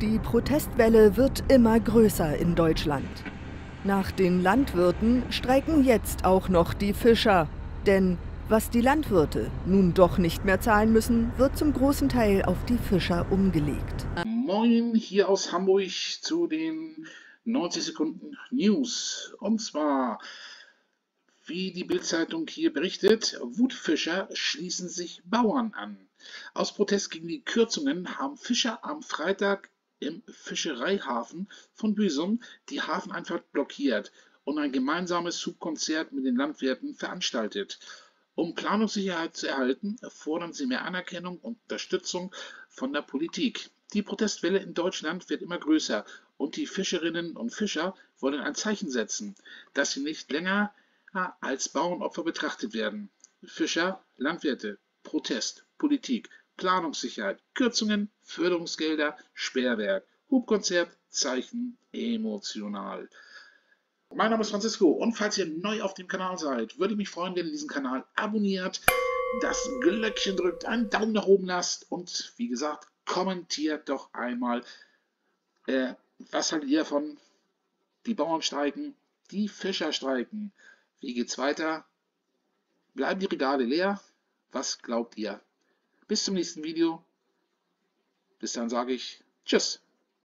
Die Protestwelle wird immer größer in Deutschland. Nach den Landwirten streiken jetzt auch noch die Fischer. Denn was die Landwirte nun doch nicht mehr zahlen müssen, wird zum großen Teil auf die Fischer umgelegt. Moin, hier aus Hamburg zu den 90 Sekunden News. Und zwar, wie die Bild-Zeitung hier berichtet, Wutfischer schließen sich Bauern an. Aus Protest gegen die Kürzungen haben Fischer am Freitag im Fischereihafen von Büsum die Hafeneinfahrt blockiert und ein gemeinsames Subkonzert mit den Landwirten veranstaltet. Um Planungssicherheit zu erhalten, fordern sie mehr Anerkennung und Unterstützung von der Politik. Die Protestwelle in Deutschland wird immer größer und die Fischerinnen und Fischer wollen ein Zeichen setzen, dass sie nicht länger als Bauernopfer betrachtet werden. Fischer, Landwirte, Protest, Politik, Planungssicherheit, Kürzungen, Förderungsgelder, Sperrwerk, Hubkonzert, Zeichen, emotional. Mein Name ist Francisco und falls ihr neu auf dem Kanal seid, würde ich mich freuen, wenn ihr diesen Kanal abonniert, das Glöckchen drückt, einen Daumen nach oben lasst und wie gesagt, kommentiert doch einmal, was haltet ihr davon? Die Bauern streiken, die Fischer streiken. Wie geht's weiter? Bleiben die Regale leer? Was glaubt ihr? Bis zum nächsten Video. Bis dann sage ich Tschüss.